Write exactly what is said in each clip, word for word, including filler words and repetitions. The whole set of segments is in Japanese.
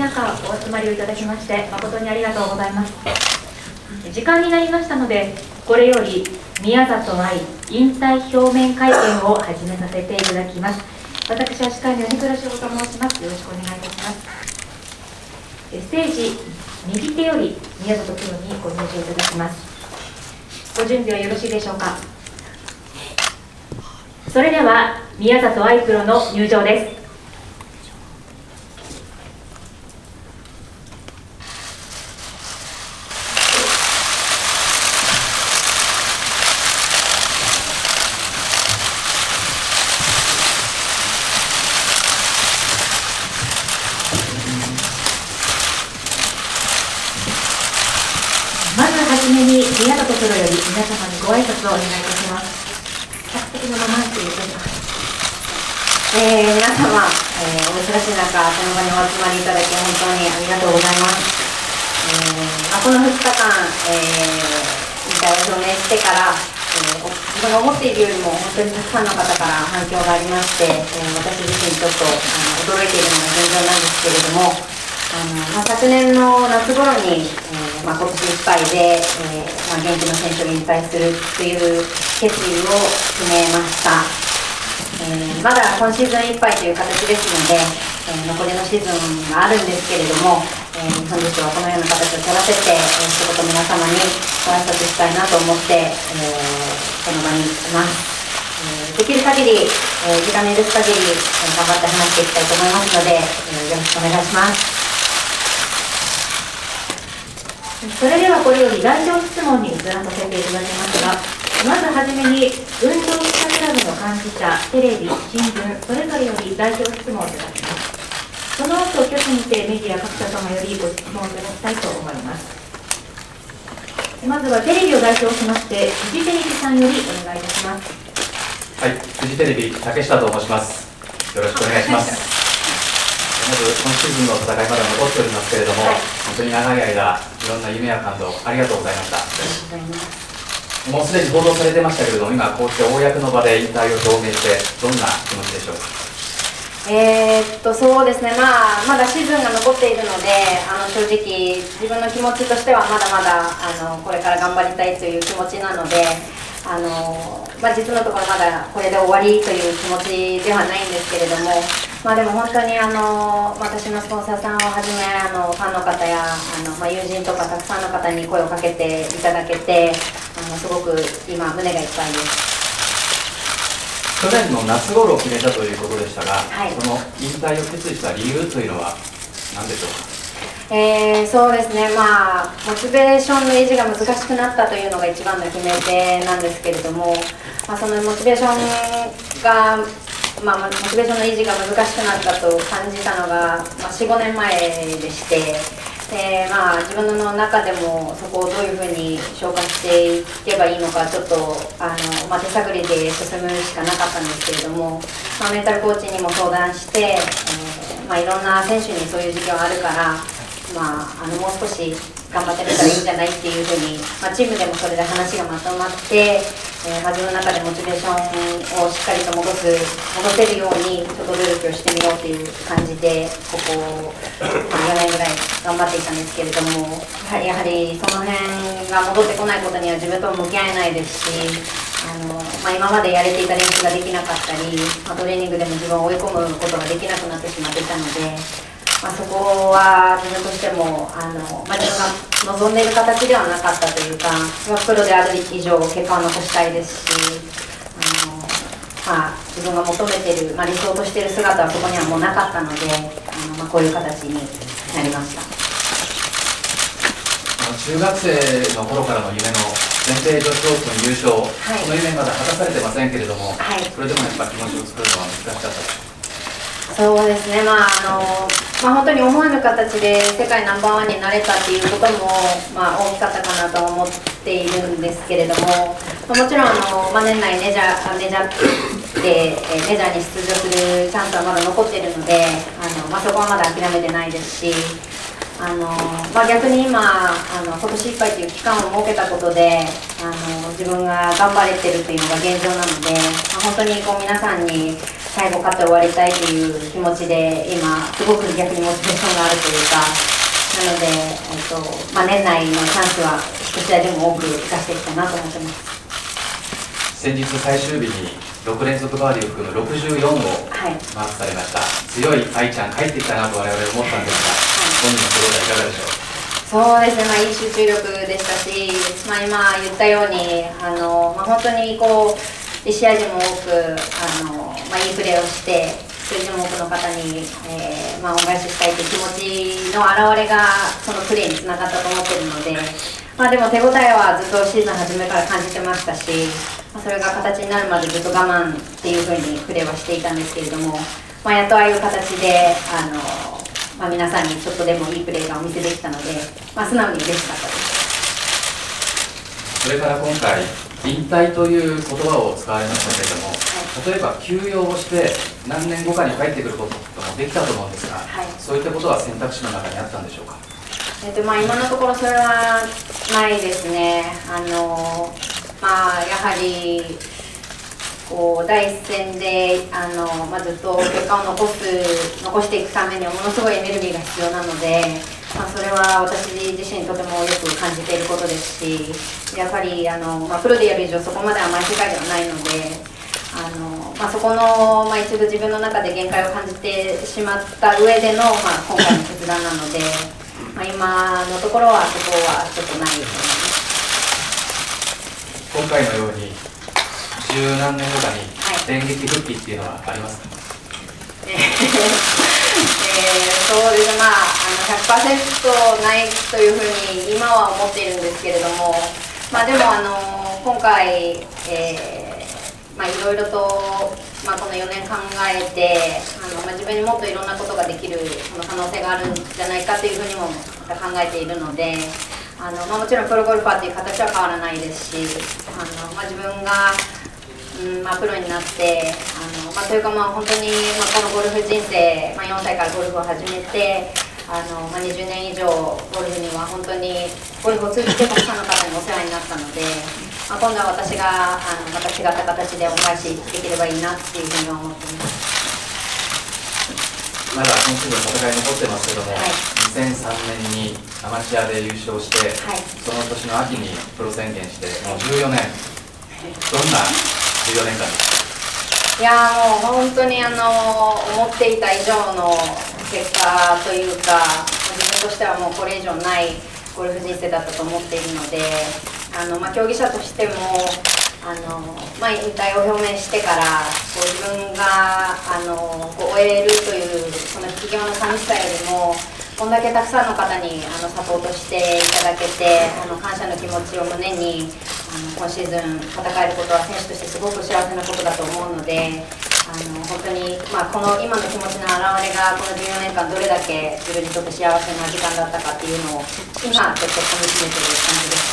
中お集まりをいただきまして誠にありがとうございます。時間になりましたので、これより宮里藍引退表明会見を始めさせていただきます。私は司会の米倉翔と申します。よろしくお願いいたします。ステージ右手より宮里プロにご入場いただきます。ご準備はよろしいでしょうか。それでは宮里藍プロの入場です。まずはじめに宮里プロより皆様にご挨拶をお願いいたします。客席のままにいただきます。 えー、皆様、えー、お忙しい中、この場にお集まりいただき本当にありがとうございます。えーまあ、このふつかかん、えー、引退を表明してから、えー、自分が思っているよりも本当にたくさんの方から反響がありまして、えー、私自身ちょっとあの驚いているのが現状なんですけれども、あのまあ、昨年の夏頃に、えーまあ、今年いっぱいで、えーまあ、現役の選手を引退するという決意を決めました。えー、まだ今シーズンいっぱいという形ですので、えー、残りのシーズンがあるんですけれども、えー、本日はこのような形を取らせて、えー、一言皆様にご挨拶したいなと思って、えー、この場にいます。えー、できる限り、えー、時間の許す限り、えー、頑張って話していきたいと思いますので、えー、よろしくお願いします。 それではこれより代表質問に移らさせていただきますが、まずはじめに運動記者クラブの幹事社、テレビ、新聞それぞれより代表質問をいただきます。その後挙手にてメディア各社様よりご質問をいただきたいと思います。まずはテレビを代表しましてフジテレビさんよりお願いいたします。 はい、フジテレビ竹下と申します。よろしくお願いします。まず今シーズンの戦いまだ残っておりますけれども、はい、本当に長い間いろんな夢や感動ありがとうございました。もうすでに報道されてましたけれども、今こうして公の場で引退を表明してどんな気持ちでしょうか。 えーっとそうですね、まあ、まだシーズンが残っているので、あの正直自分の気持ちとしてはまだまだあのこれから頑張りたいという気持ちなので、あのまあ、実のところまだこれで終わりという気持ちではないんですけれども、まあ、でも本当にあの私のスポンサーさんをはじめあのファンの方やあの、まあ、友人とかたくさんの方に声をかけていただけて、あのすごく今胸がいっぱいです。 去年の夏頃を決めたということでしたが、 はい、 その引退を決意した理由というのは何でしょうか。 えー、そうですね、まあ、モチベーションの維持が難しくなったというのが一番の決め手なんですけれども、まあ、そのモチベーションが、まあ、モチベーションの維持が難しくなったと感じたのが、まあ、よん、ごねんまえでして、でまあ、自分の中でもそこをどういうふうに消化していけばいいのか、ちょっとあの、まあ、手探りで進むしかなかったんですけれども、まあ、メンタルコーチにも相談して、えーまあ、いろんな選手にそういう時期はあるから、まあ、あのもう少し頑張ってみたらいいんじゃないっていうふうに、まあ、チームでもそれで話がまとまって、えーまあ、自分の中でモチベーションをしっかりと戻す戻せるようにちょっと努力をしてみようという感じでここ、まあ、よねんぐらい頑張っていたんですけれども、やはりその辺が戻ってこないことには自分とも向き合えないですし、あのまあ、今までやれていた練習ができなかったり、まあ、トレーニングでも自分を追い込むことができなくなってしまっていたので。まあ、そこは自分としてもあの、まあ、自分が望んでいる形ではなかったというか、プロである以上結果を残したいですし、あの、まあ、自分が求めている、まあ、理想としている姿はそこにはもうなかったので、あの、まあ、こういう形になりました。 中学生の頃からの夢の全米女子オープン優勝、はい、この夢まだ果たされてませんけれども、はい、それでもやっぱ気持ちを作るのは難しかったです。 そうですね、まああのまあ、本当に思わぬ形で世界ナンバーワンになれたっていうことも、まあ、大きかったかなと思っているんですけれども、まあ、もちろんあの、まあ、年内メジャーメジャーでメジャーに出場するチャンスはまだ残っているので、あの、まあ、そこはまだ諦めてないですし、あのまあ、逆に今あの今年いっぱいという期間を設けたことであの自分が頑張れてるというのが現状なので、まあ、本当にこう皆さんに最後勝って終わりたいという気持ちで今すごく逆にモチベーションがあるというか、なので、えっとまあ、年内のチャンスは一試合でも多く生かしていきたいなと思ってます。 先日最終日にろく連続バーディーを含むろくじゅうよんをマークされました、はい、強い愛ちゃん帰ってきたなと我々思ったんですが、はい、本人のプレーはいかがでしょう。 そうですね、まあ、いい集中力でしたし、まあ、今言ったようにあの、まあ、本当にこういち試合でも多くあの、まあ、いいプレーをして一人でも多くの方に、えーまあ、恩返ししたいという気持ちの表れがそのプレーにつながったと思っているので、まあ、でも手応えはずっとシーズン初めから感じてましたし、まあ、それが形になるまでずっと我慢っていうふうにプレーはしていたんですけれども、まあ、やっとああいう形であのまあ、皆さんにちょっとでもいいプレーがお見せできたので、まあ、素直に嬉しかったです。 それから今回引退という言葉を使われましたけれども、はい、例えば休養をして何年後かに帰ってくることもできたと思うんですが、はい、そういったことは選択肢の中にあったんでしょうか。 えっとまあ、今のところそれはないですね。あのまあ、やはりこう第一線であの、まあ、ずっと結果を残す残していくためにはものすごいエネルギーが必要なので、まあ、それは私自身とてもよく感じていることですし、やっぱりあの、まあ、プロでやる以上そこまで甘い世界ではないので、あの、まあ、そこの、まあ、一度自分の中で限界を感じてしまった上での、まあ、今回の決断なので、まあ、今のところはそこはちょっとないと思います。 今回のように十何年後かに電撃復帰っていうのはありますか。 はい、えー、そうですね、まあ、あの ひゃくパーセント ないというふうに今は思っているんですけれども、まあ、でもあの今回、えーまあ、いろいろと、まあ、このよねん考えてあの、まあ、自分にもっといろんなことができるその可能性があるんじゃないかというふうにもまた考えているので、あの、まあ、もちろんプロゴルファーという形は変わらないですし、あの、まあ、自分がうんまあ、プロになってあの、まあ、というかまあ本当に、まあ、このゴルフ人生、まあ、よんさいからゴルフを始めてあの、まあ、にじゅうねん以上ゴルフには本当にゴルフを通じてたくさんの方にお世話になったので、まあ、今度は私があのまた違った形で恩返しできればいいなっていうふうに思っています。 まだ今シーズン戦い残ってますけども、はい、にせんさんねんにアマチュアで優勝して、はい、その年の秋にプロ宣言してもうじゅうよねん、どんなじゅうよねんかんです。 いやもう本当にあの思っていた以上の結果というか、自分としてはもうこれ以上ないゴルフ人生だったと思っているので、あの、まあ、競技者としてもあの、まあ、引退を表明してからこう自分があのこう終えるというその引き際の寂しさよりも、こんだけたくさんの方にあのサポートしていただけて、あの感謝の気持ちを胸にあの今シーズン戦えることは選手としてすごく幸せなことだと思うので、あの本当に、まあ、この今の気持ちの表れがこのじゅうよねんかんどれだけ自分にとって幸せな時間だったかっていうのを今ちょっとかみしめている感じです。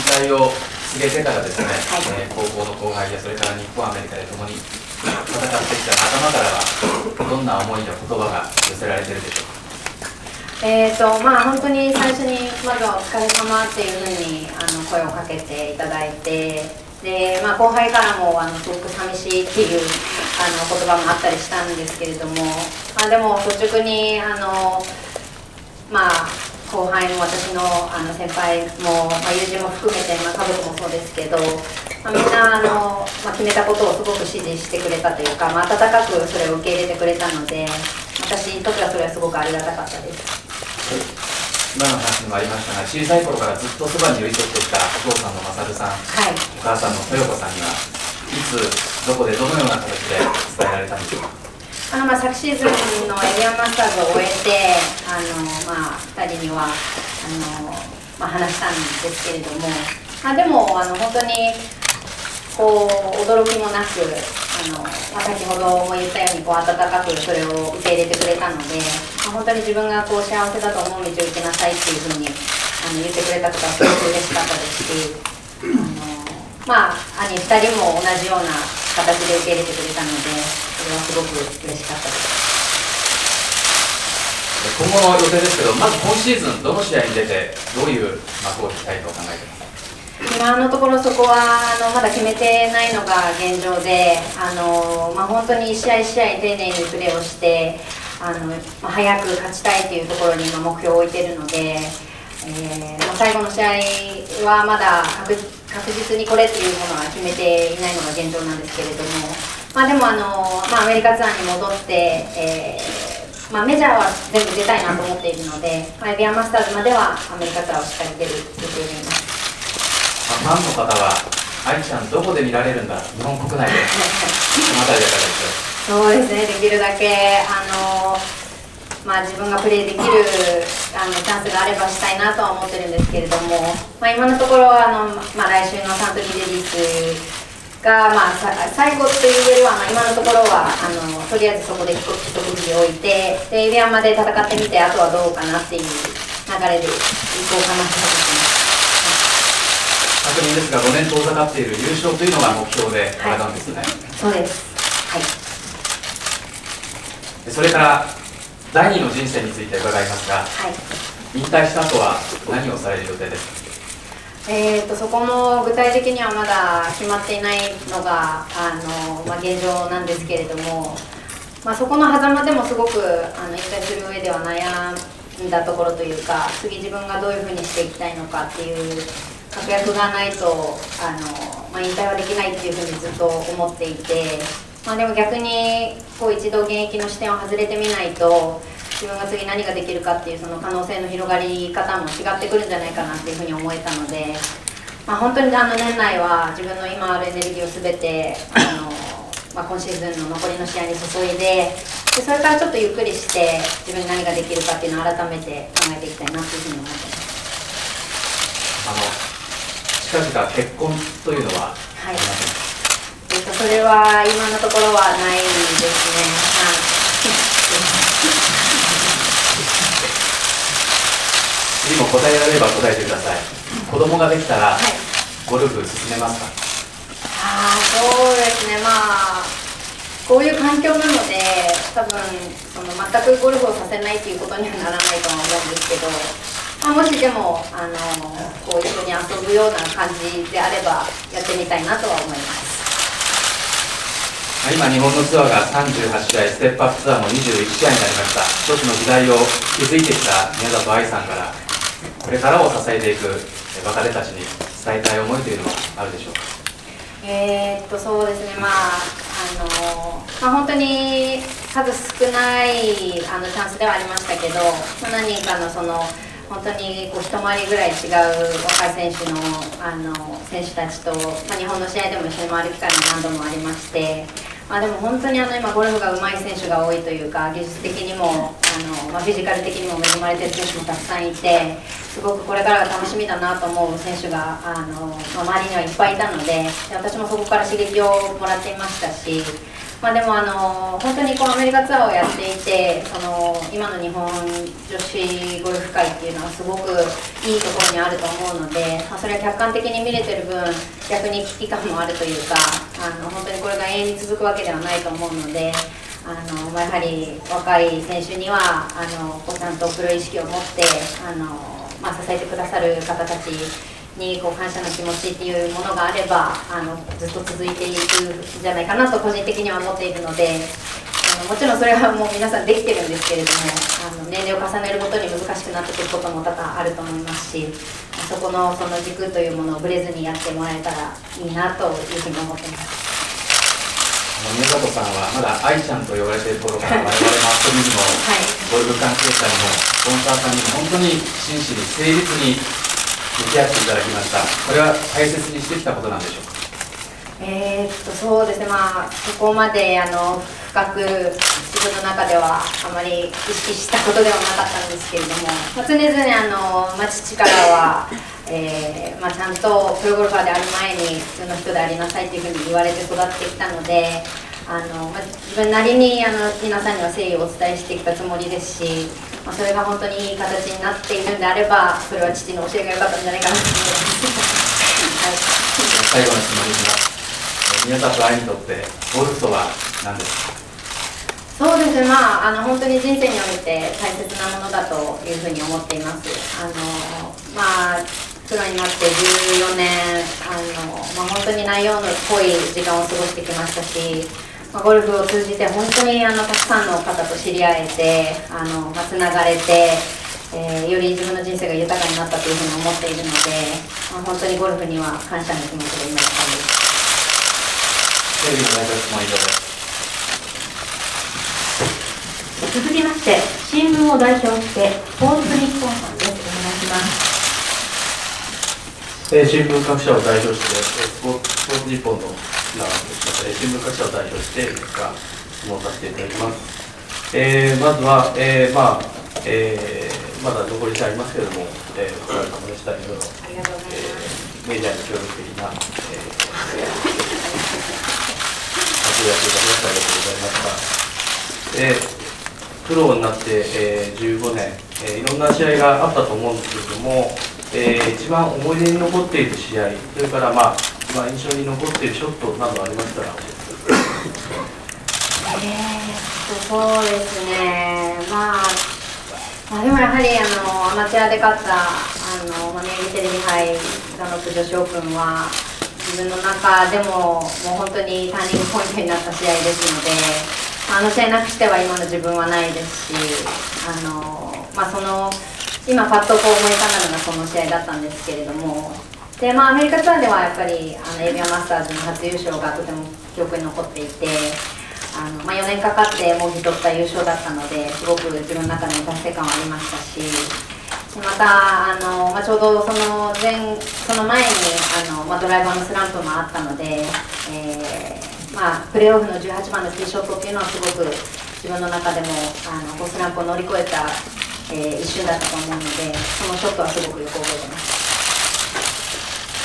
引退を告げてからですね、はい、えー、高校の後輩やそれから日本アメリカで共に戦ってきた仲間からはどんな思いや言葉が寄せられているでしょうか。 えーとまあ、本当に最初にまずはお疲れ様っていうふうにあの声をかけていただいて、で、まあ、後輩からもあのすごく寂しいっていうあの言葉もあったりしたんですけれども、まあ、でも率直にあの、まあ、後輩も私のあの先輩も、まあ、友人も含めて、まあ、家族もそうですけど、まあ、みんなあの、まあ、決めたことをすごく支持してくれたというか、まあ、温かくそれを受け入れてくれたので、私にとってはそれはすごくありがたかったです。 今の話にもありましたが、小さい頃からずっとそばに寄り添ってきたお父さんの勝さん、はい、お母さんの豊子さんにはいつどこでどのような形で伝えられたんでしょうか。 あのまあ昨シーズンのエビアンマスターズを終えて、あの、まあ、ふたりにはあの、まあ、話したんですけれども、まあ、でもあの本当にこう驚きもなく、あの、まあ、先ほども言ったようにこう温かくそれを受け入れてくれたので、まあ、本当に自分がこう幸せだと思う道を行きなさいっていうふうにあの言ってくれたことはすごく嬉しかったですし、あのまあ兄ふたりも同じような形で受け入れてくれたので、それはすごく嬉しかったです。 今後の予定ですけど、まず今シーズンどの試合に出てどういう幕を引きたいと考えていますか。 今のところそこはあのまだ決めてないのが現状で、あの、まあ、本当に一試合一試合丁寧にプレーをしてあの、まあ、早く勝ちたいというところに今目標を置いているので、えーまあ、最後の試合はまだ 確, 確実にこれっていうものは決めていないのが現状なんですけれども、まあ、でもあの、まあ、アメリカツアーに戻って、えーまあ、メジャーは全部出たいなと思っているので、まあ、エビアンマスターズまではアメリカツアーをしっかり出る予定でいます。 ファンの方は、愛ちゃんどこで見られるんだ、日本国内で、そのあたりでいかがですか。 そうですね、できるだけあの、まあ、自分がプレーできるあのチャンスがあればしたいなとは思ってるんですけれども、まあ、今のところはあの、まあ、来週のサントリーレディースが、まあ、最後というよりは、まあ、今のところはあのとりあえずそこで一区切り置いて、でエビアンまで戦ってみて、あとはどうかなっていう流れでいこうかなと思ってます。 確認ですが、ごねん遠ざかっている優勝というのが目標で戦うんですね。 はい、そうです、はい、 それからだいにの人生について伺いますが、はい、引退した後は何をされる予定ですか。 えー、とそこも具体的にはまだ決まっていないのがあの、まあ、現状なんですけれども、まあ、そこの狭間でもすごくあの引退する上では悩んだところというか、次自分がどういうふうにしていきたいのかっていう確約がないとあの、まあ、引退はできないっていうふうにずっと思っていて、まあ、でも逆にこう一度現役の視点を外れてみないと、自分が次何ができるかっていうその可能性の広がり方も違ってくるんじゃないかなっていうふうに思えたので、まあ、本当にあの年内は自分の今あるエネルギーを全てあの、まあ、今シーズンの残りの試合に注いで、でそれからちょっとゆっくりして自分に何ができるかっていうのを改めて考えていきたいなっていうふうに思ってます。 あの近々結婚というのは、 はい、えっと、それは今のところはないですね。はい、 次も答えられれば答えてください。子供ができたら、はい、ゴルフ進めますか。 ああ、そうですね、まあこういう環境なので、多分その全くゴルフをさせないということにはならないとは思うんですけど、まあ、もしでもあのこう一緒に遊ぶような感じであればやってみたいなとは思います。 今、日本のツアーがさんじゅうはちしあい、ステップアップツアーもにじゅういちしあいになりました。一つの時代を築いてきた宮里藍さんから、これからを支えていく若手たちに伝えたい思いというのはあるでしょうか。 えー、っとそうですね、まああのまあ、本当に数少ないあのチャンスではありましたけど、何人かのその本当にこう一回りぐらい違う若い選手のあの選手たちと、まあ、日本の試合でも一緒に回る機会も何度もありまして、まあ、でも本当にあの今ゴルフが上手い選手が多いというか、技術的にもあの、まあ、フィジカル的にも恵まれている選手もたくさんいて、すごくこれからが楽しみだなと思う選手があの、まあ、周りにはいっぱいいたので、で私もそこから刺激をもらっていましたし、まあ、でもあの本当にこうアメリカツアーをやっていて、その今の日本女子ゴルフ界っていうのはすごくいいところにあると思うので、まあ、それは客観的に見れてる分逆に危機感もあるというか、あの本当にこれが永遠に続くわけではないと思うので、あの、まあ、やはり若い選手にはあのこうちゃんとプロ意識を持ってあの、まあ、支えてくださる方たちにこう感謝の気持ちっていうものがあればあのずっと続いていくんじゃないかなと個人的には思っているので、あのもちろんそれはもう皆さんできてるんですけれども、あの年齢を重ねるごとに難しくなってくることも多々あると思いますし、そこのその軸というものをぶれずにやってもらえたらいいなというふうに思っています。 宮里さんはまだ愛ちゃんと呼ばれている頃から我々マスコミにも、はい、ゴルフ関係者にもスポンサーさんにも本当に真摯に誠実に向き合っていただきました。これは大切にしてきたことなんでしょうか。 えー、っとそうですね、まあそこまであの深く自分の中ではあまり意識したことではなかったんですけれども、まあ、常々あの、まあ、父からは、えーまあ、ちゃんとプロゴルファーである前に普通の人でありなさいというふうに言われて育ってきたので、あの、まあ、自分なりにあの皆さんには誠意をお伝えしてきたつもりですし、まあ、それが本当にいい形になっているんであれば、それは父の教えが良かったんじゃないかなと思います。 はい、最後の質問にします。宮里藍にとってゴルフとは何ですか。 そうですね、まあ、あの本当に人生において大切なものだというふうに思っています。あの、まあ、 プロになってじゅうよねん、あの、まあ、本当に内容の濃い時間を過ごしてきましたし、まあ、ゴルフを通じて本当にあのたくさんの方と知り合えて、あの、まあ、つながれて、えー、より自分の人生が豊かになったというふうに思っているので、まあ、本当にゴルフには感謝の気持ちで今いっぱいです。 テレビの内閣質問以上です。 続きまして、新聞を代表して、スポーツ日本さんです。お願いします。 えー、新聞各社を代表して、えー、スポーツ、スポーツ日本のなえー、新聞各社を代表して、いくつか質問させていただきます。えー、まずは、えー、まあ、えー、まだ残り時間ありますけれども、えー、お疲れ様でした。いろいろ、えー、メジャーに協力的な、えー、活躍いただきましてありがとうございました。えープロになって、えー、じゅうごねん、えー、いろんな試合があったと思うんですけれども、えー、一番思い出に残っている試合、それから、まあ、一番印象に残っているショットなどありましたら教えてください。 えー、そうですね、まあ、まあ、でもやはりあのアマチュアで勝ったあのマネージテレビ杯ダノット女子オープンは、自分の中でももう本当にターニングポイントになった試合ですので。あの試合なくしては今の自分はないですし、あの、まあ、その今パッとこう思い浮かんだのがその試合だったんですけれども、で、まあ、アメリカツアーではやっぱりあのエイビアンマスターズの初優勝がとても記憶に残っていて、あの、まあ、よねんかかってもぎ取った優勝だったので、すごく自分の中でも達成感はありましたし、またあの、まあ、ちょうどその前その前にあの、まあ、ドライバーのスランプもあったので、えーまあ、プレーオフのじゅうはちばんのティーショットっていうのはすごく自分の中でもあのスランプを乗り越えた、えー、一瞬だったと思うので、そのショットはすごくよく覚えてます。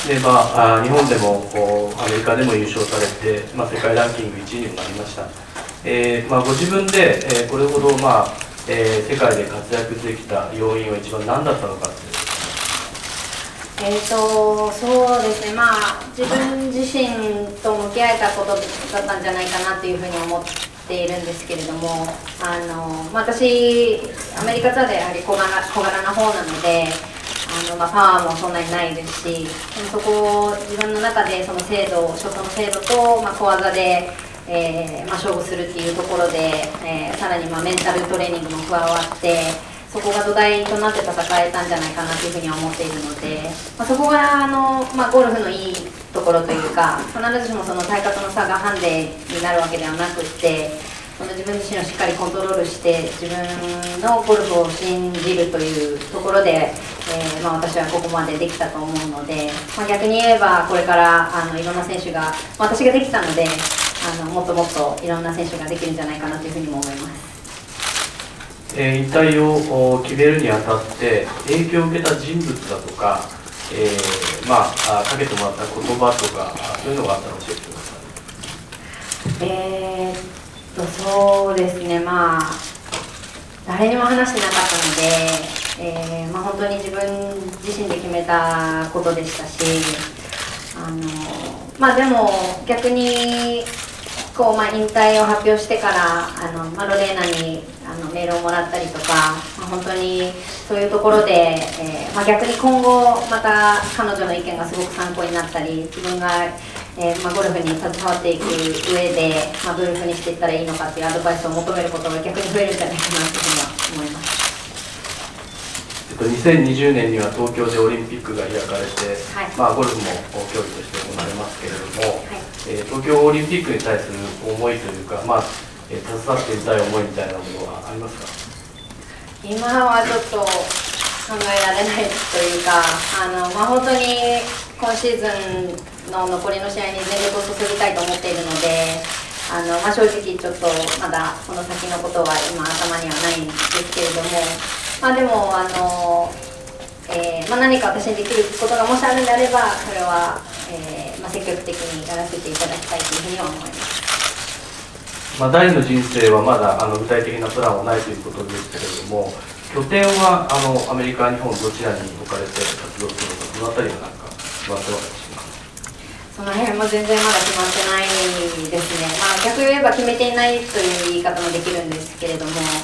で、まあ、あ日本でもこうアメリカでも優勝されて、まあ、世界ランキングいちいにもなりました。えーまあ、ご自分で、えー、これほど、まあえー、世界で活躍できた要因は一番何だったのかっていう。 えーとそうですね、まあ、自分自身と向き合えたことだったんじゃないかなというふうに思っているんですけれども、あの私、アメリカツアーでやはり小柄小柄な方なので、あの、まあ、パワーもそんなにないですし、そこを自分の中でその精度、ショットの精度と、まあ、小技で、えーまあ、勝負するっていうところで、えー、さらにまあメンタルトレーニングも加わって。そこが土台となって戦えたんじゃないかなというふうには思っているので、まあ、そこがあの、まあ、ゴルフのいいところというか、必ずしもその体格の差がハンデになるわけではなくて、その自分自身をしっかりコントロールして自分のゴルフを信じるというところで、えーまあ、私はここまでできたと思うので、まあ、逆に言えばこれからあのいろんな選手が、私ができたので、あのもっともっといろんな選手ができるんじゃないかなというふうにも思います。 えー、引退を決めるにあたって影響を受けた人物だとか、えー、まあかけてもらった言葉とかそういうのがあったら教えてください。 えー、っとそうですね、まあ誰にも話してなかったので、えーまあ、本当に自分自身で決めたことでしたし、あのまあでも逆にこう、まあ、引退を発表してからあの、まあ、ロレーナにあのメールをもらったりとか、まあ、本当にそういうところで、えーまあ、逆に今後また彼女の意見がすごく参考になったり、自分が、えーまあ、ゴルフに携わっていく上で、まあ、どういうふうにしていったらいいのかっていうアドバイスを求めることが逆に増えるんじゃないかなというふうには思います。 えっと、にせんにじゅうねんには東京でオリンピックが開かれて、 はい、 まあ、ゴルフも競技として行われますけれども、 はい、 えー、東京オリンピックに対する思いというか、まあえー、携わってみたい思いみたいなものはありますか？ 今はちょっと考えられないというか、あの、まあ、本当に今シーズンの残りの試合に全力を注ぎたいと思っているので、あの、まあ、正直ちょっとまだこの先のことは今頭にはないんですけれども、まあ、でもあの、えーまあ、何か私にできることがもしあるんであれば、それは、えーまあ、積極的にやらせていただきたいというふうには思います。 まあ、第二の人生はまだあの具体的なプランはないということですけれども、拠点はあのアメリカ、日本どちらに置かれて活動するのか、そのあたりは何か決まってますか？ その辺も全然まだ決まってないですね。まあ、逆に言えば決めていないという言い方もできるんですけれども、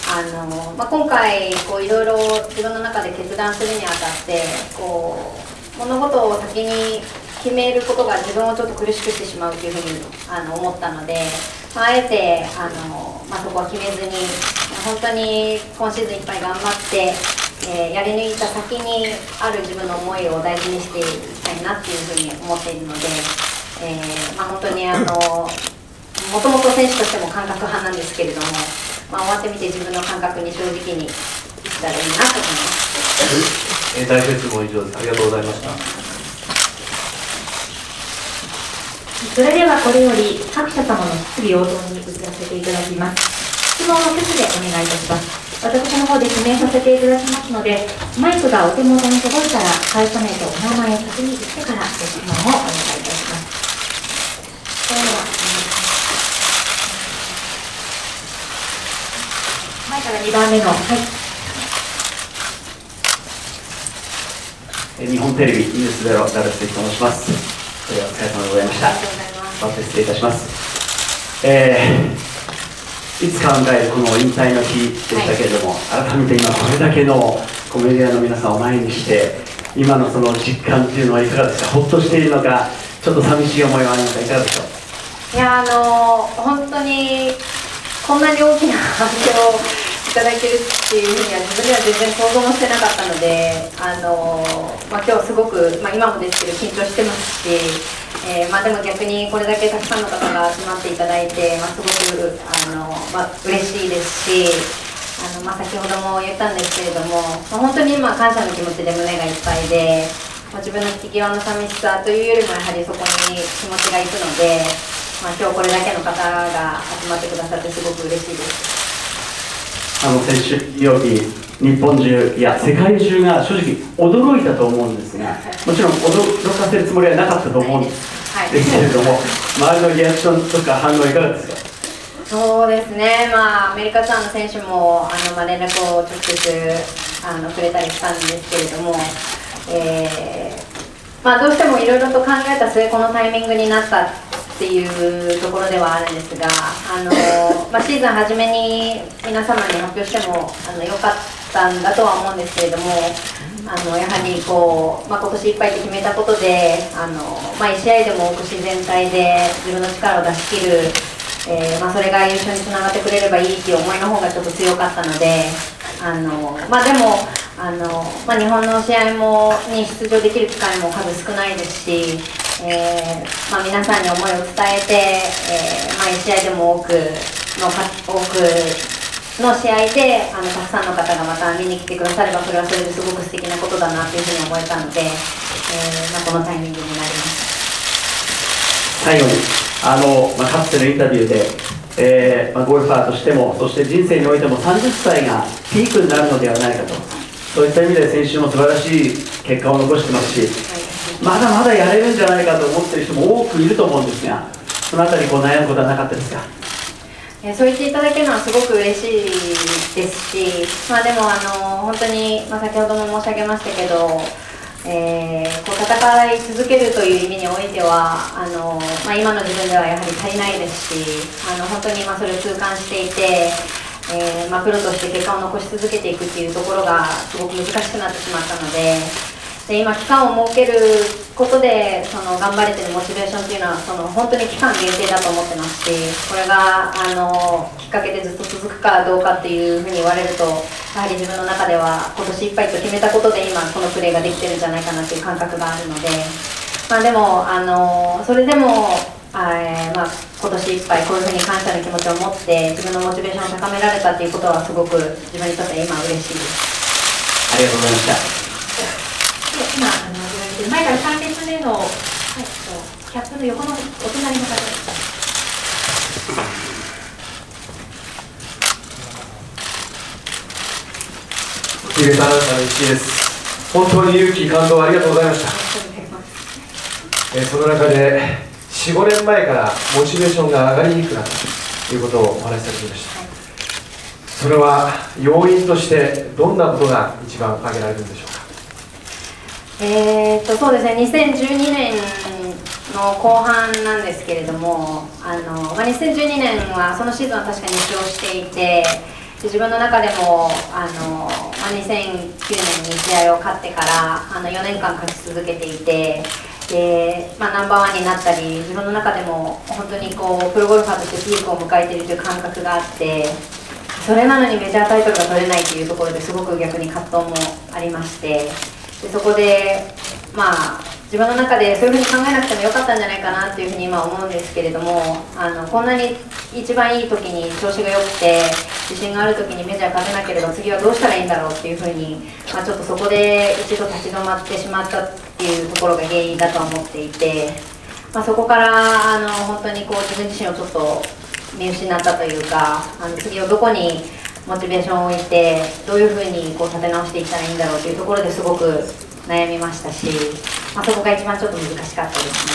あの、まあ、今回こういろいろ自分の中で決断するにあたってこう物事を先に決めることが自分をちょっと苦しくしてしまうというふうにあの思ったので、まあ、あえてあの、まあ、そこは決めずに本当に今シーズンいっぱい頑張って、えー、やり抜いた先にある自分の思いを大事にしていきたいなっていうふうに思っているので、えーまあ、本当にあのもともと選手としても感覚派なんですけれども、まあ、終わってみて自分の感覚に正直にいったらいいなと思います。 えー、代表質問以上です。ありがとうございました。 それではこれより各社様の質疑応答に移らせていただきます。質問の挙手でお願いいたします。私の方で指名させていただきますので、マイクがお手元に届いたら会社名とお名前を先に言ってからご質問をお願いいたします。それでは前からにばんめの、はい、 日本テレビニュースゼロダルスと申します。それではお疲れ様でございました。 ありがとうございます。 まず失礼いたします。えー、いつ考えるこの引退の日でしたけれども、はい、改めて今これだけのコメディアンの皆さんを前にして今のその実感っていうのはいかがですか。ほっとしているのか、ちょっと寂しい思いはありますか。いかがでしょう。 いや、あの本当にこんなに大きな反響をいただけるっていうふうには自分では全然想像もしてなかったので、あのまあ、今日すごく、まあ、今もですけど緊張してますし、えーまあ、でも逆にこれだけたくさんの方が集まっていただいて、まあ、すごくあの、まあ、嬉しいですし、あの、まあ、先ほども言ったんですけれども、まあ、本当に今感謝の気持ちで胸がいっぱいで、まあ、自分の引き際の寂しさというよりもやはりそこに気持ちがいくので、まあ、今日これだけの方が集まってくださってすごく嬉しいです。 あの先週金曜日、日本中いや世界中が正直驚いたと思うんですが、もちろん驚かせるつもりはなかったと思うんです、はい、ですけれども、周りのリアクションとか反応いかがですか。 そうですね、まあ、アメリカツアーの選手もあの、まあ、連絡を直接あのくれたりしたんですけれども、えーまあ、どうしてもいろいろと考えた末このタイミングになったっていうところではあるんですが、あの、まあ、シーズン初めに皆様に発表してもあのよかったんだとは思うんですけれども、あのやはりこう、まあ、今年いっぱいって決めたことで、あの、まあ、いち試合でも多く自然体で自分の力を出し切る、えーまあ、それが優勝につながってくれればいいっていう思いの方がちょっと強かったので、あの、まあ、でもあの、まあ、日本の試合もに出場できる機会も数少ないですし、えーまあ、皆さんに思いを伝えて、えーまあ、いち試合でも多くの多くの試合であのたくさんの方がまた見に来てくだされば、それはそれですごく素敵なことだなというふうに思えたので、えーまあ、このタイミングになりました。 最後にあの、まあ、かつてのインタビューで、えーまあ、ゴルファーとしても、そして人生においてもさんじゅっさいがピークになるのではないかと、そういった意味で先週も素晴らしい結果を残してますし、まだまだやれるんじゃないかと思っている人も多くいると思うんですが、そのあたりこう悩むことはなかったですか。 えー、そう言っていただけるのはすごく嬉しいですし、まあ、でもあの本当に、まあ、先ほども申し上げましたけど、えー、こう戦い続けるという意味においてはあの、まあ、今の自分ではやはり足りないですし、あの本当に今それを痛感していて、えーまあ、プロとして結果を残し続けていくっていうところがすごく難しくなってしまったので、で今期間を設けることでその頑張れてるモチベーションっていうのはその本当に期間限定だと思ってますし、これがあのきっかけでずっと続くかどうかっていうふうに言われると、やはり自分の中では今年いっぱいと決めたことで今このプレーができてるんじゃないかなっていう感覚があるので、まあ、でもあのそれでもえーまあ、今年いっぱいこういうふうに感謝の気持ちを持って自分のモチベーションを高められたっていうことはすごく自分にとって今嬉しいです。 ありがとうございました。 今あの言われてる前からさん列目の、はい、キャップの横のお隣の方です。 キベタアナウンサーの石井です。本当に勇気感動ありがとうございました。えー、その中でよん、ごねんまえからモチベーションが上がりにくくなったということをお話しされていました。はい、それは要因としてどんなことが一番挙げられるんでしょうか。 えー、とそうですね、にせんじゅうにねんの後半なんですけれども、あのまあ、にせんじゅうにねんはそのシーズンは確かに優勝していて、 自分の中でもあの、まあ、にせんきゅうねんに試合を勝ってからあのよねんかん勝ち続けていて、で、まあ、ナンバーワンになったり自分の中でも本当にこうプロゴルファーとしてピークを迎えているという感覚があって、それなのにメジャータイトルが取れないというところですごく逆に葛藤もありまして、でそこでまあ自分の中でそういうふうに考えなくてもよかったんじゃないかなというふうに今思うんですけれども、あのこんなに一番いい時に調子が良くて自信がある時にメジャー勝てなければ次はどうしたらいいんだろうっていうふうに、まあ、ちょっとそこで一度立ち止まってしまったっていうところが原因だと思っていて、まあ、そこからあの本当にこう自分自身をちょっと見失ったというか、あの次をどこにモチベーションを置いてどういうふうにこう立て直していったらいいんだろうというところですごく悩みましたし、まあ、そこが一番ちょっと難しかったです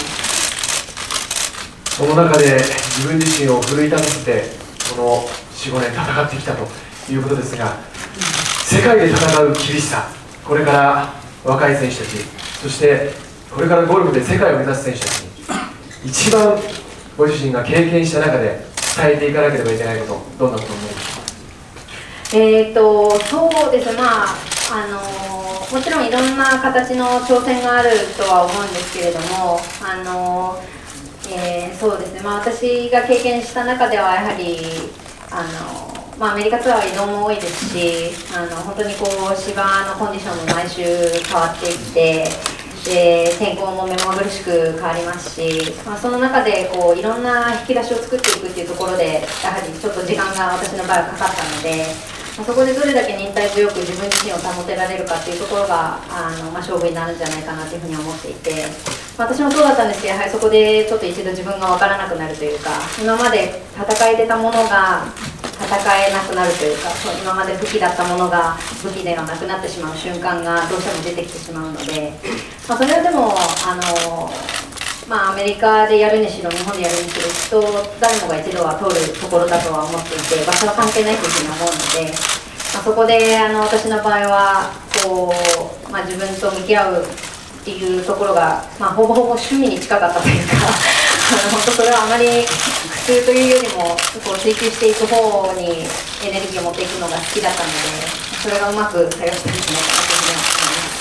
その中で自分自身を奮い立たせてこのよん、ごねん戦ってきたということですが、世界で戦う厳しさ、これから若い選手たち、そしてこれからゴルフで世界を目指す選手たちに一番ご自身が経験した中で伝えていかなければいけないこと、どんなことを思いますか？ えーとそうです、まああのもちろんいろんな形の挑戦があるとは思うんですけれども、あの、えー、そうですね、まあ、私が経験した中ではやはりあの、まあ、アメリカツアーは移動も多いですし、あの本当にこう芝のコンディションも毎週変わっていって、で天候も目まぐるしく変わりますし、まあ、その中でこういろんな引き出しを作っていくっていうところでやはりちょっと時間が私の場合はかかったので、まあ、そこでどれだけ忍耐強く自分自身を保てられるかっていうところがあの、まあ、勝負になるんじゃないかなというふうに思っていて、まあ、私もそうだったんですけど、やはりそこでちょっと一度自分が分からなくなるというか、今まで戦えてたものが戦えなくなるというか、そう今まで武器だったものが武器ではなくなってしまう瞬間がどうしても出てきてしまうので、まあ、それはでもあの、まあ、アメリカでやるにしろ日本でやるにしろきっと誰もが一度は通るところだとは思っていて、場所は関係ないというふうに思うので、まあ、そこであの私の場合はこう、まあ、自分と向き合うっていうところが、まあ、ほぼほぼ趣味に近かったというかあの本当それはあまり苦痛というよりもこう追求していく方にエネルギーを持っていくのが好きだったので、それがうまく作用しているんじゃないかなというふうに思います。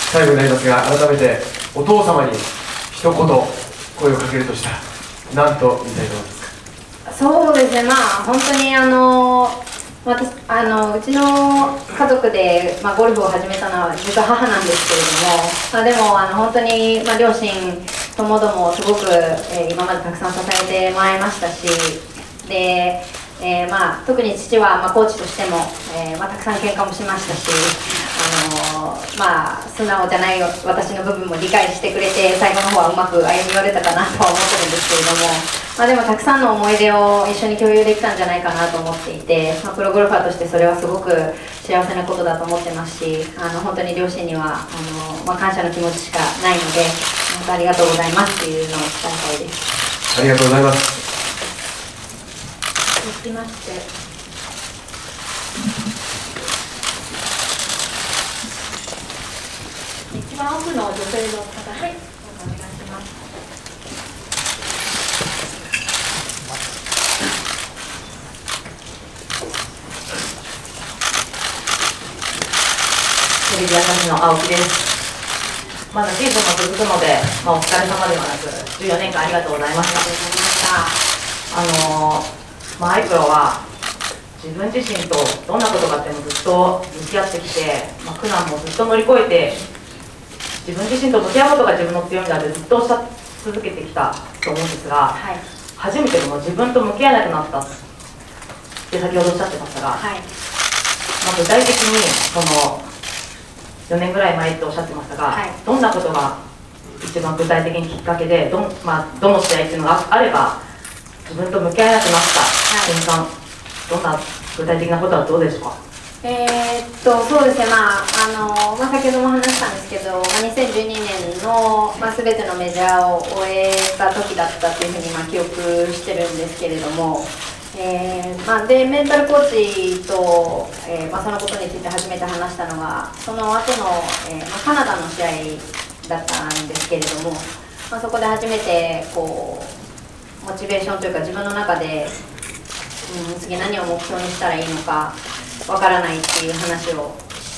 最後になりますが、改めてお父様に一言声をかけるとしたら何と言いたいと思いますか？ そうですね、まあ本当にあの私あのうちの家族で、まあ、ゴルフを始めたのは実は母なんですけれども、まあ、でもあの本当に、まあ、両親ともどもすごく、えー、今までたくさん支えてもらいましたし、で、えーまあ、特に父は、まあ、コーチとしても、えーまあ、たくさん喧嘩もしましたし、あのーまあ、素直じゃない私の部分も理解してくれて最後の方はうまく歩み寄れたかなとは思ってるんですけれども、まあ、でもたくさんの思い出を一緒に共有できたんじゃないかなと思っていて、まあ、プロゴルファーとしてそれはすごく幸せなことだと思ってますし、あの本当に両親にはあの、まあ、感謝の気持ちしかないので、本当ありがとうございますっていうのを伝えたいです。 ありがとうございます。 続きまして一番奥の女性の方、はい、お願いします。 テレビ朝日の青木です。まだシーズンも続くので、まあ、お疲れ様ではなくじゅうよねんかんありがとうございました。あのー、まあ、アイプロは自分自身とどんなことかっていうのをずっと向き合ってきて、まあ、苦難もずっと乗り越えて自分自身と向き合うことが自分の強みだってずっとおっしゃ続けてきたと思うんですが、はい、初めてこの自分と向き合えなくなったって先ほどおっしゃってましたが、はい、まあ、具体的にそのよねんぐらい前っておっしゃってましたが、はい、どんなことが一番具体的にきっかけで ど,、まあ、どの試合っていうのがあれば自分と向き合えなくなった瞬間、はい、どんな具体的なことはどうでしょうか？ えー、っとそうですね、まああのまあ、先ほども話したんですけど、まあ、にせんじゅうにねんの、まあ、全てのメジャーを終えた時だったというふうに、まあ、記憶してるんですけれども、えーまあ、でメンタルコーチと、えーまあ、そのことについて初めて話したのがその後の、えーまあ、カナダの試合だったんですけれども、まあ、そこで初めてこうモチベーションというか自分の中でうん、次何を目標にしたらいいのかわからないっていう話をした、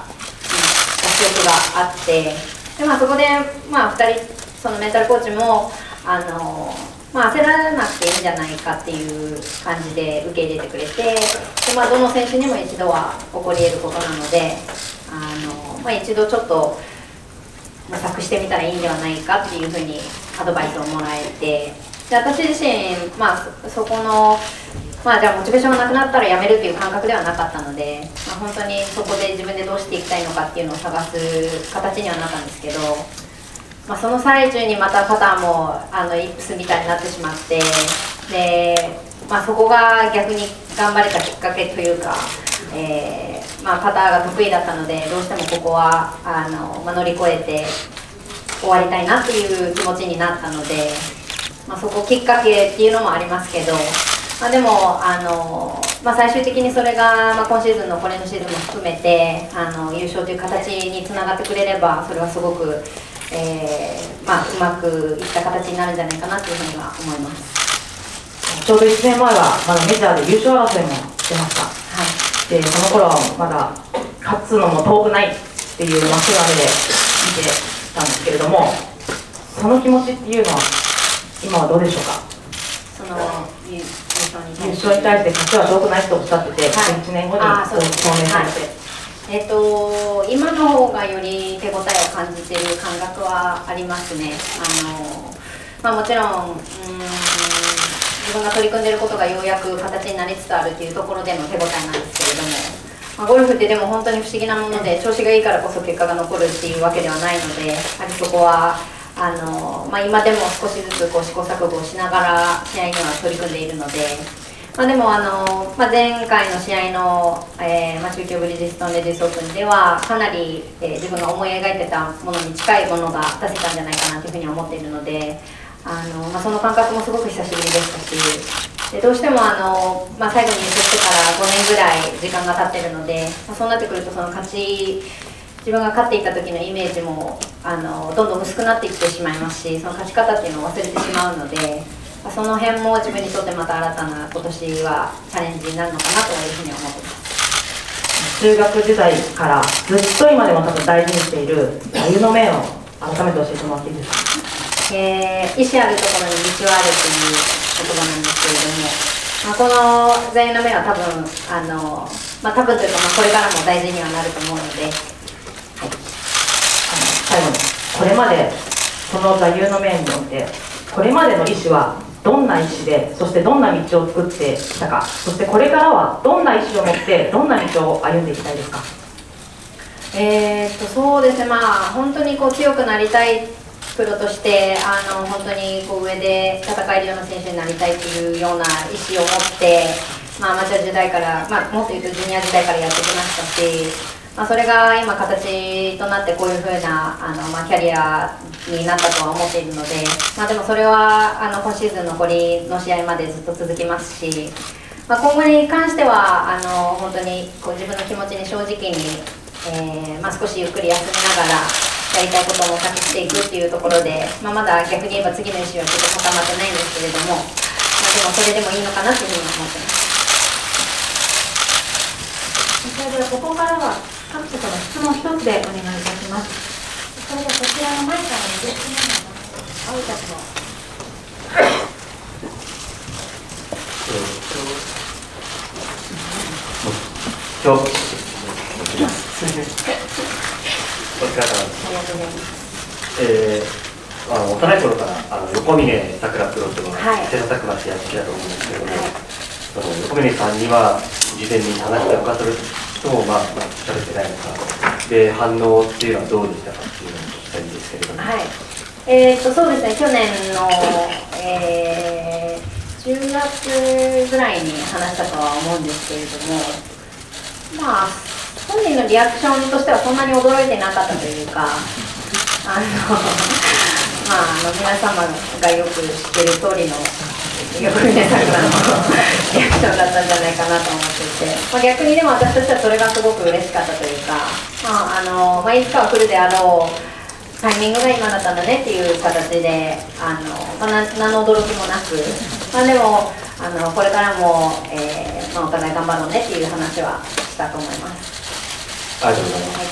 うん、記憶があって、で、まあ、そこで、まあ、ふたりそのメンタルコーチもあの、まあ、焦らなくていいんじゃないかっていう感じで受け入れてくれて、で、まあ、どの選手にも一度は起こり得ることなので、あの、まあ、一度ちょっと模索してみたらいいんではないかっていうふうにアドバイスをもらえて、で、私自身、まあ、そ, そこの、まあ、じゃあモチベーションがなくなったらやめるっていう感覚ではなかったので、まあ、本当にそこで自分でどうしていきたいのかっていうのを探す形にはなったんですけど、まあ、その最中にまた肩もあのイップスみたいになってしまって、で、まあ、そこが逆に頑張れたきっかけというか、えーまあ、パターが得意だったので、どうしてもここはあの、まあ、乗り越えて終わりたいなっていう気持ちになったので、まあ、そこきっかけっていうのもありますけど、まあ、でもあの、まあ、最終的にそれが、まあ、今シーズンのこれのシーズンも含めてあの優勝という形につながってくれれば、それはすごく、えーまあ、うまくいった形になるんじゃないかなというふうには思います。 ちょうどいちねんまえはまだメジャーで優勝争いもしてました。 はい、 で、その頃はまだ勝つのも遠くないっていう幕のあれで見てたんですけれども、その気持ちっていうのは今はどうでしょうか。 その優勝に優勝に対して勝ちは遠くないとおっしゃってて、はい、いちねんごにそう表明されて、 はい、えっと、今の方がより手応えを感じている感覚はありますね。あの、まあ、もちろん、うん、自分が取り組んでいることがようやく形になりつつあるというところでの手応えなんですけれども、まあ、ゴルフってでも本当に不思議なもので、調子がいいからこそ結果が残るっていうわけではないので、やはりそこはあの、まあ、今でも少しずつこう試行錯誤をしながら試合には取り組んでいるので、まあ、でもあの、まあ、前回の試合の、えーまあ、中京ブリヂストンレディースオープンではかなり、えー、自分が思い描いてたものに近いものが出せたんじゃないかなというふうに思っているので、あの、まあ、その感覚もすごく久しぶりでしたし、でどうしてもあの、まあ、最後に優勝してからごねんぐらい時間が経っているので、まあ、そうなってくるとその勝ち自分が勝っていた時のイメージもあのどんどん薄くなってきてしまいますし、その勝ち方っていうのを忘れてしまうので、その辺も自分にとってまた新たな今年はチャレンジになるのかなというふうに思っています。 中学時代からずっと今でも多分大事にしている座右の銘を改めて教えてもらっていいですか。 えー、意思あるところに道はあるという言葉なんですけれども、まあ、この座右の銘は多分あの、まあ、多分というか、まあ、これからも大事にはなると思うので、はい、あの最後にこれまでこの座右の銘においてこれまでの意思はどんな意思で、そしてどんな道を作ってきたか、そしてこれからはどんな意思を持ってどんな道を歩んでいきたいですか。 えー、っとそうですね、まあ本当にこう強くなりたいプロとしてあの本当にこう上で戦えるような選手になりたいというような意思を持って、まあ、アマチュア時代から、まあ、もっと言うとジュニア時代からやってきましたし、まあ、それが今形となってこういうふうなあの、まあ、キャリアになったとは思っているので、まあ、でもそれはあの今シーズン残りの試合までずっと続きますし、まあ、今後に関してはあの本当にこう自分の気持ちに正直に、えーまあ、少しゆっくり休みながらやりたいことを模索していくっていうところで、まあ、まだ逆に言えば次の意思はちょっと固まってないんですけれども、まあ、でもそれでもいいのかなというふうに思ってます。 それではここからは各社との質問一つでお願いいたします。それではこちらの前からのご質問の青いたちの今日持ちますお疲れ様です。 ありがとうございます。 えー、あの幼い頃からあの横峯さくらプロというのははい切磋琢磨してやってきたと思うんですけれども、 はい、 その横峯さんには事前に話したのか、それともまあまあ喋ってないのかで、反応っていうのはどうでしたかっていうのを聞きたいんですけれども。 はい、えー、とそうですね、去年の、えー、じゅうがつぐらいに話したとは思うんですけれども、まあ本人のリアクションとしてはそんなに驚いてなかったというか、あのまあ、あの皆様がよく知ってる通りの横峯さくらのリアクションだったんじゃないかなと思っていて、まあ、逆にでも私としてはそれがすごく嬉しかったというか、まああのまあ、いつかは来るであろうタイミングが今だったんだねっていう形で、あの、まあ、何の驚きもなく、まあ、でもあのこれからも、えーまあ、お互い頑張ろうねっていう話はしたと思います。 ありがとうございます。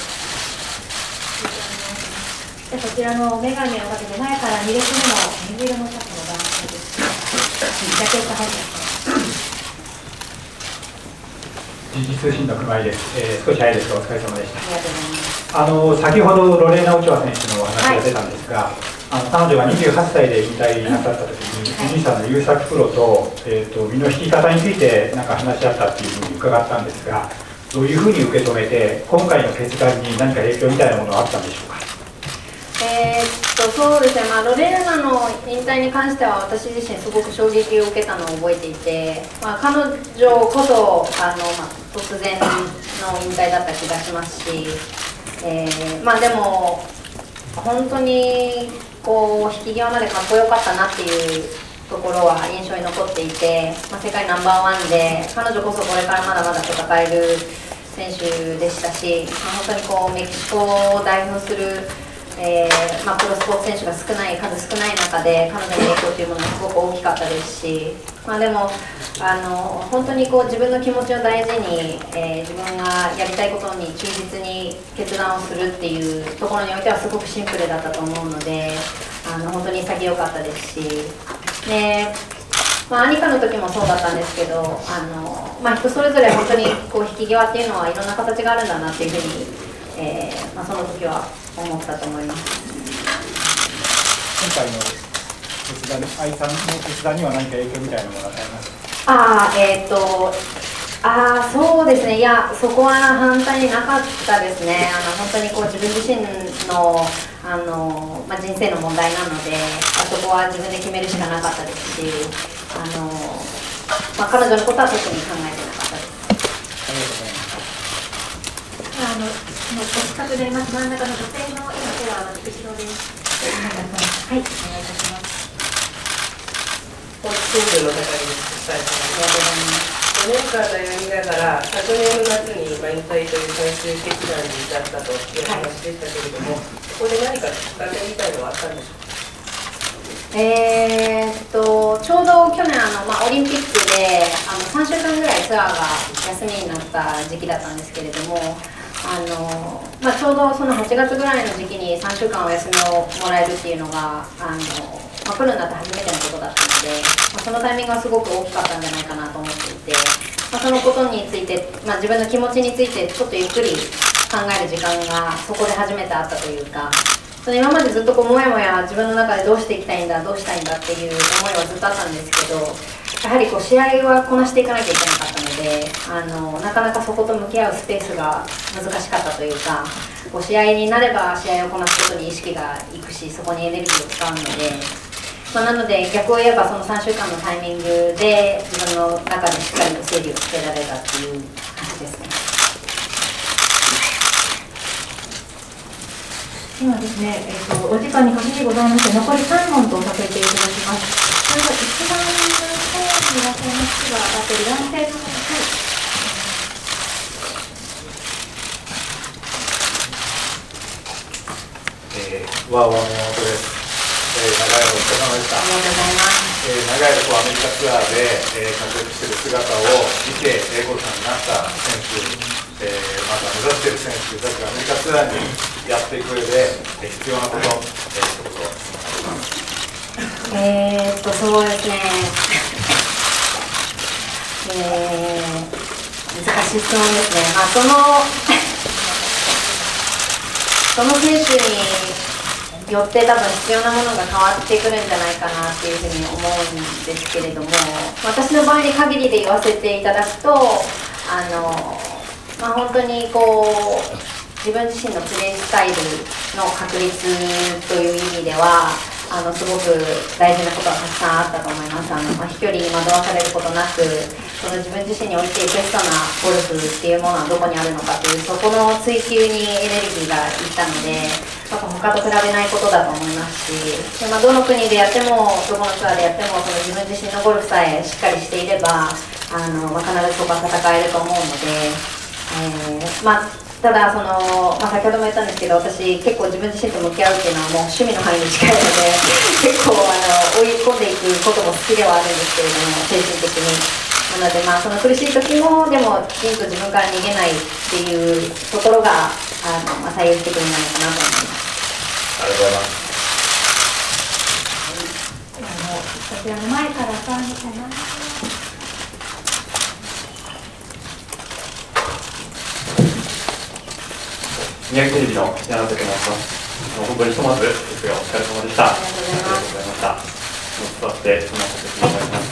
でこちらのメガネをかけて前からに列目の水色のシャツの男性です。ジャケット入ってます。 時事通信の熊井です、えー、少し早いですがお疲れ様でした。 ありがとうございます。 あの先ほどロレーナ・オチョア選手のお話が出たんですが、はい、あの彼女がにじゅうはっさいで引退なさった時に、はい、お兄さんの優作プロと、えー、と身の引き方についてなんか話し合ったっていうふうに伺ったんですが、どういうふうに受け止めて今回の決断に何か影響みたいなものはあったんでしょうか。 えー、っとそうですね、まあ、ロレーナの引退に関しては私自身すごく衝撃を受けたのを覚えていて、まあ、彼女こそあの、まあ、突然の引退だった気がしますし、えー、まあでも本当にこう引き際までかっこよかったなっていうところは印象に残っていて、まあ、世界ナンバーワンで彼女こそこれからまだまだ戦える選手でしたし、まあ、本当にこうメキシコを代表するえーまあ、プロスポーツ選手が少ない数少ない中で彼女の影響というものがすごく大きかったですし、まあ、でもあの本当にこう自分の気持ちを大事に、えー、自分がやりたいことに忠実に決断をするっていうところにおいてはすごくシンプルだったと思うので、あの本当に潔かったですし、でまあ、アニカの時もそうだったんですけど、あの、まあ、人それぞれ本当にこう引き際っていうのはいろんな形があるんだなっていうふうに、えーまあ、その時は思ったと思います。 今回の決断、愛さんの決断には何か影響みたいなものがありますか。 ああ、えっ、ー、と、ああ、そうですね、いや、そこは反対になかったですね。あの本当にこう自分自身の、あの、まあ、人生の問題なので、あそこは自分で決めるしかなかったですし、あの、まあ、彼女のことは特に考えてなかったです。 ありがとうございます。 あの、お近くであります真ん中の女性の今手は後ろです。はい、お願いいたします。 高知新聞の高木です。伝えてます。ごねんかん悩みながら、昨年の夏に引退という最終決断に至ったという話でしたけれども、はい、ここで何かきっかけみたいのはあったんでしょうか。 えー、っとちょうど去年あの、まあ、オリンピックであのさんしゅうかんぐらいツアーが休みになった時期だったんですけれども、あの、まあ、ちょうどそのはちがつぐらいの時期にさんしゅうかんお休みをもらえるっていうのがあの、まあ、プロになって初めてのことだったので、まあ、そのタイミングがすごく大きかったんじゃないかなと思っていて、まあ、そのことについて、まあ、自分の気持ちについてちょっとゆっくり考える時間がそこで初めてあったというか、その今までずっとこうもやもや自分の中でどうしていきたいんだどうしたいんだっていう思いはずっとあったんですけど、やはりこう試合はこなしていかなきゃいけなかったので、あのなかなかそこと向き合うスペースが難しかったというか、こう試合になれば試合をこなすことに意識がいくし、そこにエネルギーを使うので、まあ、なので逆を言えばそのさんしゅうかんのタイミングで自分の中でしっかりと整理をつけられたっていう感じですね。 今ですね、えー、とお時間に限りございまして残りさん問とさせていただきます。それでは一番最後にいらっしゃいます手が上がっている男性の方、 えー、わーわーの音です。えー、長い間お疲れ様でした。 ありがとうございます。 えー、長い間こうアメリカツアーで、えー、活躍している姿を見て、英語さんになった選手、えー、また目指している選手たちがアメリカツアーにやっていく上で、えー、必要なこと、えー、一言お願いします。 えーっとそうですね、えー、難しい質問ですね。まあ、そのその選手によって多分必要なものが変わってくるんじゃないかなっていうふうに思うんですけれども、私の場合に限りで言わせていただくと、あの、まあ、本当にこう自分自身のプレースタイルの確立という意味ではあのすごく大事なことはたくさんあったと思います。あの、まあ、飛距離に惑わされることなく、その自分自身においてベストなゴルフっていうものはどこにあるのかという、そこの追求にエネルギーがいったので、やっぱ他と比べないことだと思いますし、で、まあ、どの国でやってもどこのツアーでやってもその自分自身のゴルフさえしっかりしていればあの、まあ、必ずそこは戦えると思うので、えーまあただその、まあ、先ほども言ったんですけど、私結構自分自身と向き合うっていうのはもう趣味の範囲に近いので結構あの追い込んでいくことも好きではあるんですけれども、精神的に。なので、まあ、その苦しい時もでもきちんと自分から逃げないっていうところがあの、まあ、最優先になるかなと思います。 ありがとうございます。 あのこちらの前からさんかな。 宮城テレビの柳瀬と申します。本当にひとまずですがお疲れ様でした。ありがとうございました。座って質問させていただきます。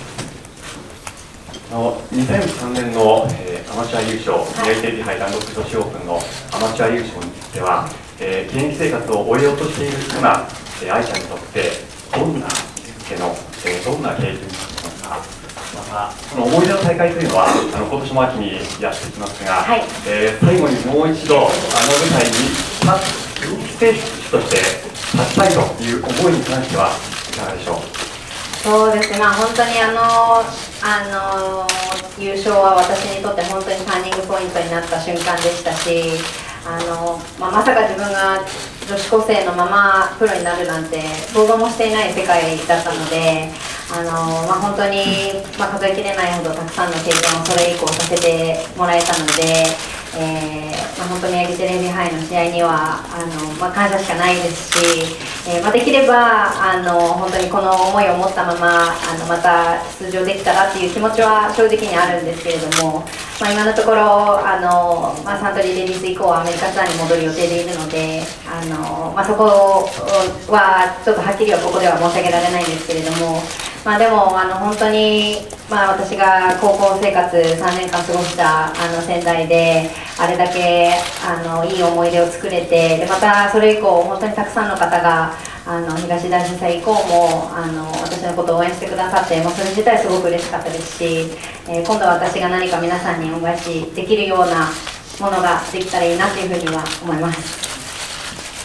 あのにせんさんねんの、えー、アマチュア優勝、宮城テレビ杯ダンロック女子オープンのアマチュア優勝については、えー、現役生活を終えようとしている今、えー、愛ちゃんにとってどんな位置づけの、えー、どんな経験になっていますか。またその思い出の大会というのはあの今年も秋にやっていきますが、はい、えー、最後にもう一度あの舞台に人気選手として立ちたいという思いに関してはいかがでしょう。 そうですね、まあ、本当にあのあの優勝は私にとって本当にターニングポイントになった瞬間でしたし、あの、まあ、まさか自分が女子高生のままプロになるなんて想像もしていない世界だったので、あの、まあ、本当に、まあ、数えきれないほどたくさんの経験をそれ以降させてもらえたので、えーまあ、本当に宮城テレビ杯の試合にはあの、まあ、感謝しかないですし、えーまあ、できればあの本当にこの思いを持ったままあのまた出場できたらっていう気持ちは正直にあるんですけれども、まあ、今のところあの、まあ、サントリーレディース以降はアメリカツアーに戻る予定でいるので、あの、まあ、そこはちょっとはっきりはここでは申し上げられないんですけれども。まあでもあの本当に、まあ、私が高校生活さんねんかん過ごしたあの仙台であれだけあのいい思い出を作れて、でまたそれ以降本当にたくさんの方があの東大震災以降もあの私のことを応援してくださって、もうそれ自体すごく嬉しかったですし、えー、今度は私が何か皆さんに恩返しできるようなものができたらいいなというふうには思います。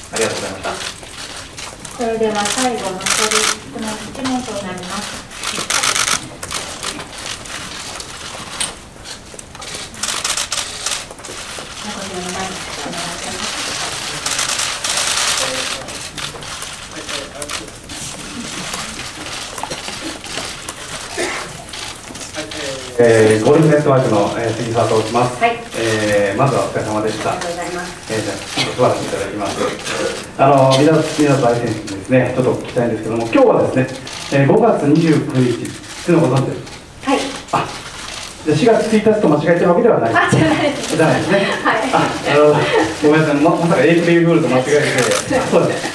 ありがとうございました。 それでは最後残り質問いち問となります。こちらの前にお願いします。 えー、ゴルフネットワークの、えー、杉沢と申します。 はい、 えー、まずはお疲れ様でした。 ありがとうございます。 えー、じゃあ座らせていただきます。あの皆皆大選手にですね、ちょっと聞きたいんですけども、今日はですね、えー、ごがつにじゅうくにちっていうのをご存知ですか。はい。あ、じゃあしがつついたちと間違えてるわけではない。 あ、じゃないです。 じゃないですね。はい。あ、あのごめんなさい、ままさかエイプリルフールと間違えて、そうです。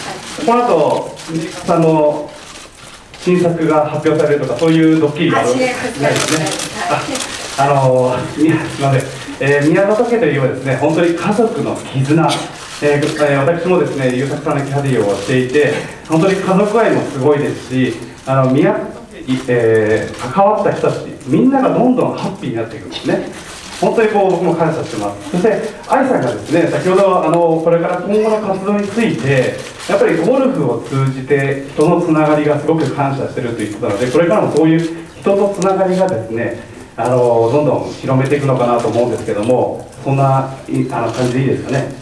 この後藤井さんの新作が発表されるとかそういうドッキリがあるわけないですね。あのすみません、えー、宮里家といえばですね、本当に家族の絆、えー、私もですね優作さんのキャディーをしていて、本当に家族愛もすごいですし、あの宮里家に、えー、関わった人たちみんながどんどんハッピーになっていくんですね。本当にこう僕も感謝してます。そして愛さんがですね、先ほどあのこれから今後の活動についてやっぱりゴルフを通じて人のつながりがすごく感謝してるということなので、これからもそういう人とつながりがですね、あのどんどん広めていくのかなと思うんですけども、そんなあの感じでいいですかね。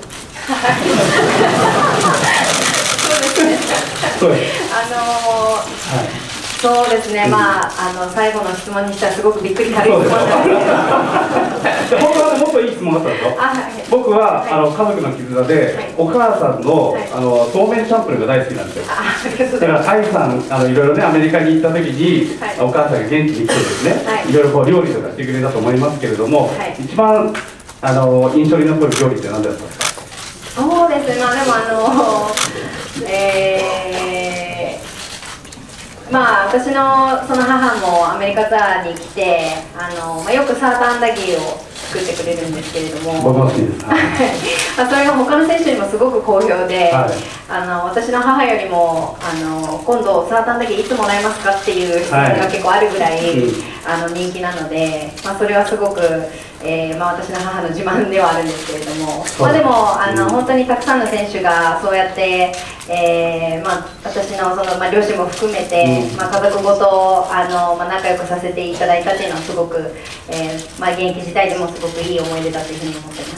そうです。 あのーはいそうですね、まあ、あの最後の質問にしてはすごくびっくり軽い質問なんですけど、 本当はもっといい質問だったんですよ。僕は、はい、あの家族の絆で、はい、お母さんの、はい、あのそうめんチャンプルーが大好きなんですよ。だから愛さんあのいろいろねアメリカに行った時に、はい、お母さんが現地に来てですね、はい、いろいろこう料理とかしてくれたと思いますけれども、はい、一番あの印象に残る料理って何だったんですか。 そうですね、まあでもあのえーまあ、私のその母もアメリカツアーに来てあの、まあ、よくサーターアンダギーを作ってくれるんですけれども、 僕も好きです。はい、 まあそれが他の選手にもすごく好評で、はい、あの私の母よりもあの今度サーターアンダギーいつもらえますかっていう質問が結構あるぐらい、はい、あの人気なので、まあ、それはすごく、えーまあ、私の母の自慢ではあるんですけれども、まあ、でもあの、うん、本当にたくさんの選手がそうやって、えーまあ、私のその、まあ、両親も含めて、うんまあ、家族ごとあの、まあ、仲良くさせていただいたっていうのはすごく、えーまあ、現役時代でもすごくいい思い出だというふうに思っています。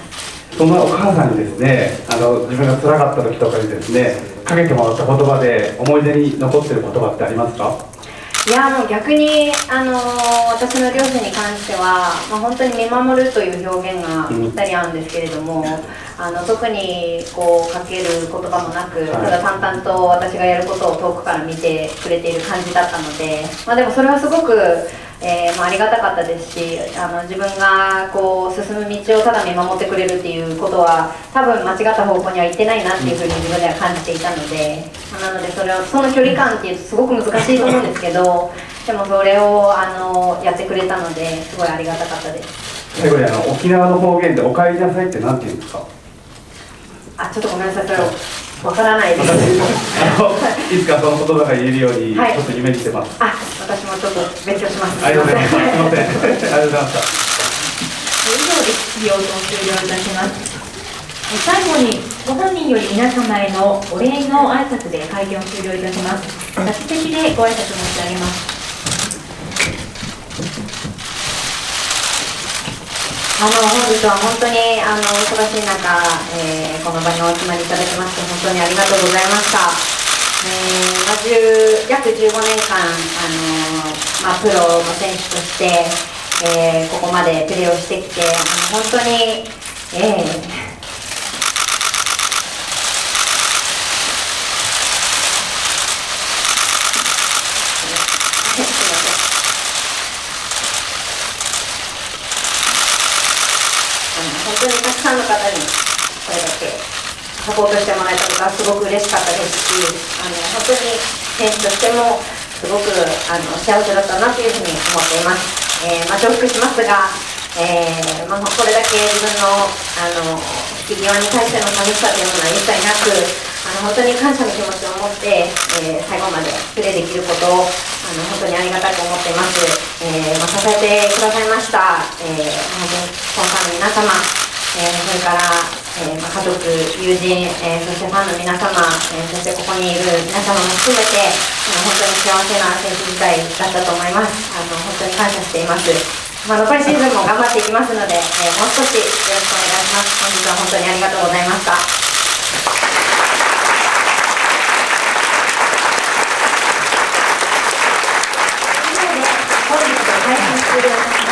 そんなお母さんにですね、あの自分が辛かった時とかにですね、かけてもらった言葉で思い出に残ってる言葉ってありますか？ いやもう逆に、あのー、私の両親に関しては、まあ、本当に見守るという表現がぴったり合うんですけれども、うん、あの特にこうかける言葉もなく、ただ淡々と私がやることを遠くから見てくれている感じだったので、まあ、でもそれはすごく、えーまあ、ありがたかったですし、あの自分がこう進む道をただ見守ってくれるっていうことは多分間違った方向には行ってないなっていうふうに自分では感じていたので、なのでそれをその距離感っていうとすごく難しいと思うんですけど、でもそれをあのやってくれたのですごいありがたかったです。 最後にあの沖縄の方言で「お帰りなさい」って何て言うんですか？ あ、ちょっとごめんなさい、それわからないです。 あのいつかその言葉が言えるようにちはい、 ょっと夢にしてます。 あ、私もちょっと勉強します。 ありがとうございます。すみません。ありがとうございました。 以上で質疑応答終了いたします。最後にご本人より皆様へのお礼の挨拶で会見を終了いたします。立ち席でご挨拶申し上げます。 あの本日は本当にあの忙しい中、えー、この場にお集まりいただきまして本当にありがとうございました。えーまあ、約じゅうごねんかん、あのまあ、プロの選手として、えー、ここまでプレーをしてきて、あの本当に、えー本当にたくさんの方にこれだけサポートしてもらえたことはすごく嬉しかったですし、あの本当に選手としてもすごくあの幸せだったなというふうに思っています。えーまあ、重複しますが、えーまあ、これだけ自分のあの引き際に対しての寂しさというものは一切なく、あの本当に感謝の気持ちを持って、えー、最後までプレーできることをあの本当にありがたく思っています。えーまあ、支えてくださいました、えー、本当にスポンサーの皆様、えー、それから、えーまあ、家族、友人、えー、そしてファンの皆様、えー、そしてここにいる皆様も含めて、あの本当に幸せな選手時代だったと思います。あの本当に感謝しています。まあ、残りシーズンも頑張っていきますので、えー、もう少しよろしくお願いします。本日は本当にありがとうございました。 以上で本日の会見終了いたします。